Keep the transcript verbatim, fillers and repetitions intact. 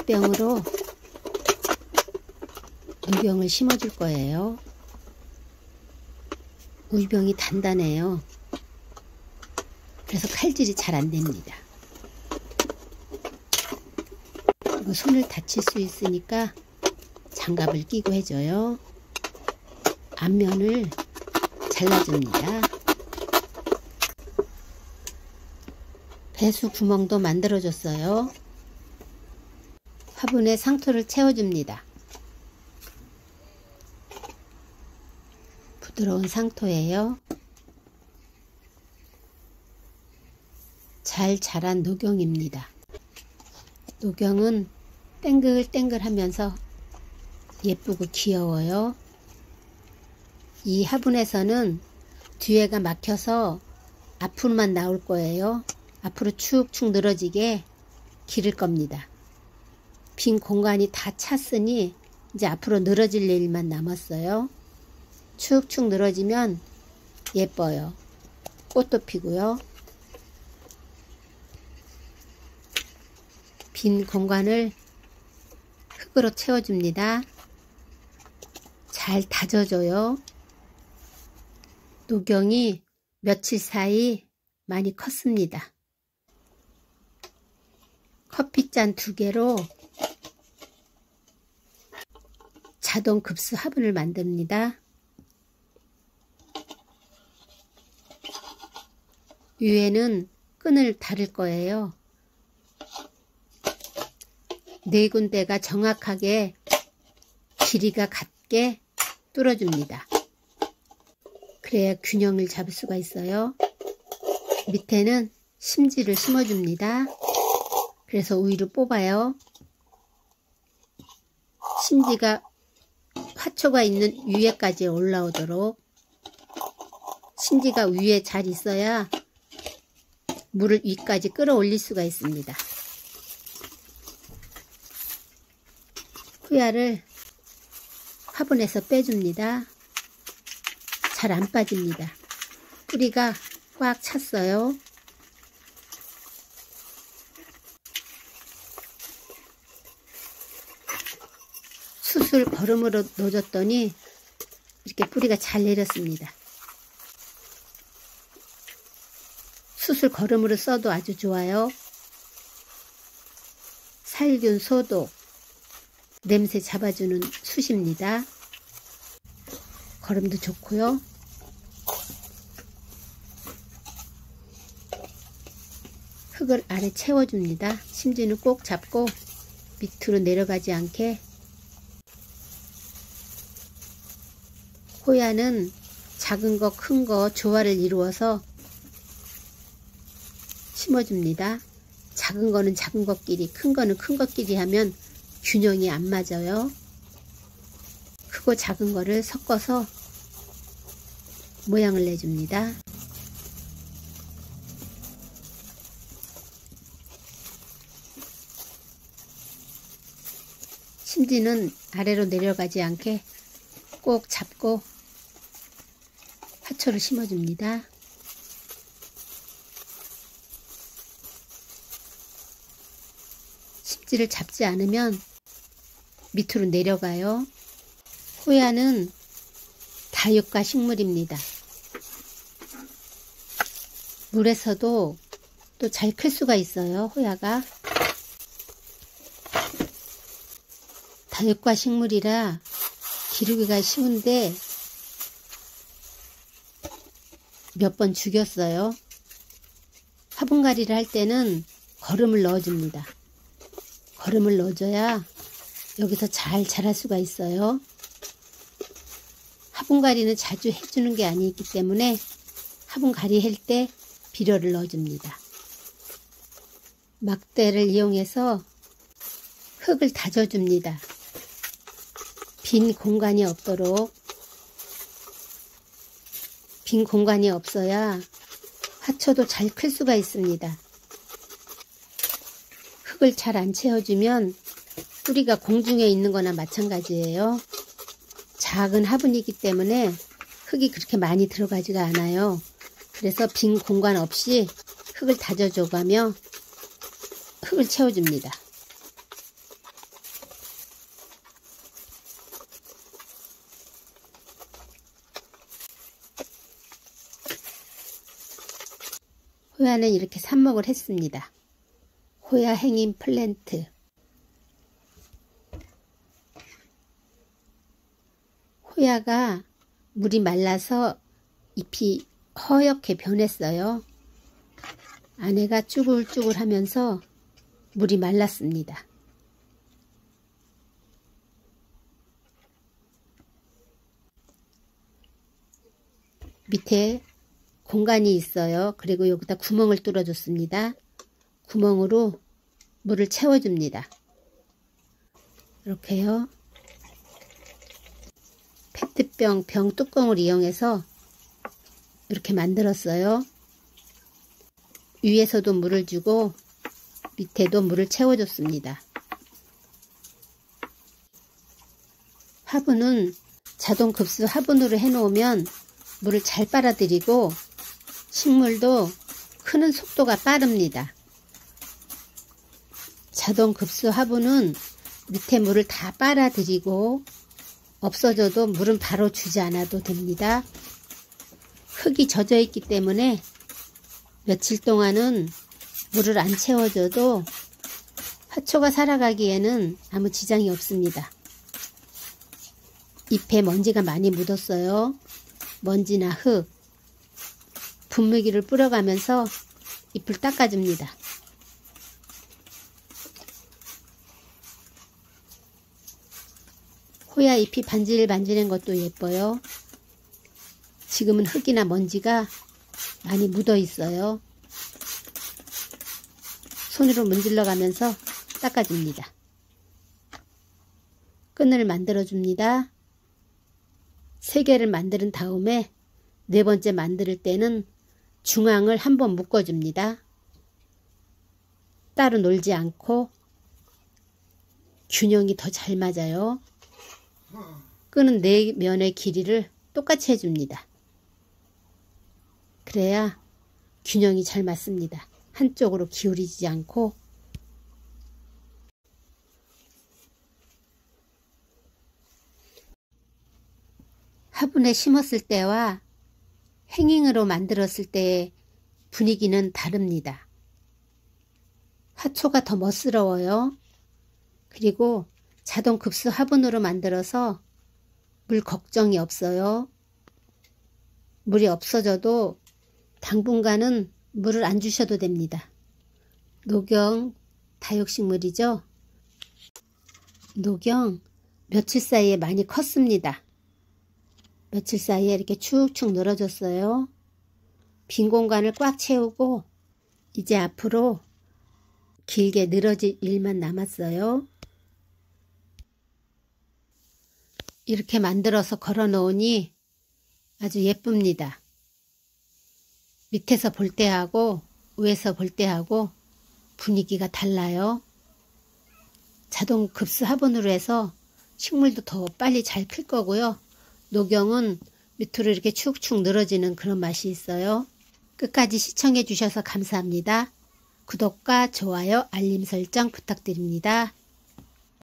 밭병으로 우유병을 심어줄 거예요. 우유병이 단단해요. 그래서 칼질이 잘 안됩니다. 그리고 손을 다칠 수 있으니까 장갑을 끼고 해줘요. 앞면을 잘라줍니다. 배수 구멍도 만들어줬어요. 화분에 상토를 채워줍니다. 부드러운 상토예요. 잘 자란 노경입니다. 노경은 땡글땡글 하면서 예쁘고 귀여워요. 이 화분에서는 뒤에가 막혀서 앞으로만 나올 거예요. 앞으로 축축 늘어지게 기를 겁니다. 빈 공간이 다 찼으니 이제 앞으로 늘어질 일만 남았어요. 축축 늘어지면 예뻐요. 꽃도 피고요. 빈 공간을 흙으로 채워줍니다. 잘 다져줘요. 노경이 며칠 사이 많이 컸습니다. 커피잔 두 개로 자동 급수 화분을 만듭니다. 위에는 끈을 달을 거예요. 네 군데가 정확하게 길이가 같게 뚫어줍니다. 그래야 균형을 잡을 수가 있어요. 밑에는 심지를 심어줍니다. 그래서 우유를 뽑아요. 심지가 화초가 있는 위에까지 올라오도록, 심지가 위에 잘 있어야 물을 위까지 끌어올릴 수가 있습니다. 후야를 화분에서 빼줍니다. 잘 안 빠집니다. 뿌리가 꽉 찼어요. 수술 거름으로 놓아줬더니 이렇게 뿌리가 잘 내렸습니다. 수술 거름으로 써도 아주 좋아요. 살균 소독, 냄새 잡아주는 숯입니다. 거름도 좋고요. 흙을 아래 채워줍니다. 심지는 꼭 잡고 밑으로 내려가지 않게. 호야는 작은 거 큰 거 조화를 이루어서 심어줍니다. 작은 거는 작은 것끼리, 큰 거는 큰 것끼리 하면 균형이 안 맞아요. 크고 작은 거를 섞어서 모양을 내줍니다. 심지는 아래로 내려가지 않게 꼭 잡고 화초를 심어줍니다. 심지를 잡지 않으면 밑으로 내려가요. 호야는 다육가 식물입니다. 물에서도 또 잘 클 수가 있어요. 호야가 다육가 식물이라 기르기가 쉬운데 몇 번 죽였어요. 화분갈이를 할 때는 거름을 넣어줍니다. 거름을 넣어줘야 여기서 잘 자랄 수가 있어요. 화분갈이는 자주 해주는 게 아니기 때문에 화분갈이 할 때 비료를 넣어줍니다. 막대를 이용해서 흙을 다져줍니다. 빈 공간이 없도록. 빈 공간이 없어야 화초도 잘 클 수가 있습니다. 흙을 잘 안 채워주면 뿌리가 공중에 있는 거나 마찬가지예요. 작은 화분이기 때문에 흙이 그렇게 많이 들어가지가 않아요. 그래서 빈 공간 없이 흙을 다져줘가며 흙을 채워줍니다. 호야는 이렇게 삽목을 했습니다. 호야 행인 플랜트. 호야가 물이 말라서 잎이 허옇게 변했어요. 안에가 쭈글쭈글 하면서 물이 말랐습니다. 밑에 공간이 있어요. 그리고 여기다 구멍을 뚫어줬습니다. 구멍으로 물을 채워줍니다. 이렇게요. 페트병 병 뚜껑을 이용해서 이렇게 만들었어요. 위에서도 물을 주고 밑에도 물을 채워줬습니다. 화분은 자동 급수 화분으로 해놓으면 물을 잘 빨아들이고 식물도 크는 속도가 빠릅니다. 자동 급수 화분은 밑에 물을 다 빨아들이고 없어져도 물은 바로 주지 않아도 됩니다. 흙이 젖어 있기 때문에 며칠 동안은 물을 안 채워줘도 화초가 살아가기에는 아무 지장이 없습니다. 잎에 먼지가 많이 묻었어요. 먼지나 흙, 분무기를 뿌려가면서 잎을 닦아줍니다. 호야 잎이 반질반질한 것도 예뻐요. 지금은 흙이나 먼지가 많이 묻어 있어요. 손으로 문질러 가면서 닦아줍니다. 끈을 만들어 줍니다. 세 개를 만든 다음에 네 번째 만들 때는 중앙을 한번 묶어줍니다. 따로 놀지 않고 균형이 더 잘 맞아요. 끈은 네 면의 길이를 똑같이 해줍니다. 그래야 균형이 잘 맞습니다. 한쪽으로 기울이지 않고. 화분에 심었을 때와 행잉으로 만들었을 때의 분위기는 다릅니다. 화초가 더 멋스러워요. 그리고 자동 급수 화분으로 만들어서 물 걱정이 없어요. 물이 없어져도 당분간은 물을 안 주셔도 됩니다. 녹용 다육식물이죠. 녹용 며칠 사이에 많이 컸습니다. 며칠 사이에 이렇게 축축 늘어졌어요. 빈 공간을 꽉 채우고 이제 앞으로 길게 늘어질 일만 남았어요. 이렇게 만들어서 걸어 놓으니 아주 예쁩니다. 밑에서 볼 때하고 위에서 볼 때하고 분위기가 달라요. 자동 급수 화분으로 해서 식물도 더 빨리 잘 클 거고요. 녹용은 밑으로 이렇게 축축 늘어지는 그런 맛이 있어요. 끝까지 시청해 주셔서 감사합니다. 구독과 좋아요, 알림 설정 부탁드립니다.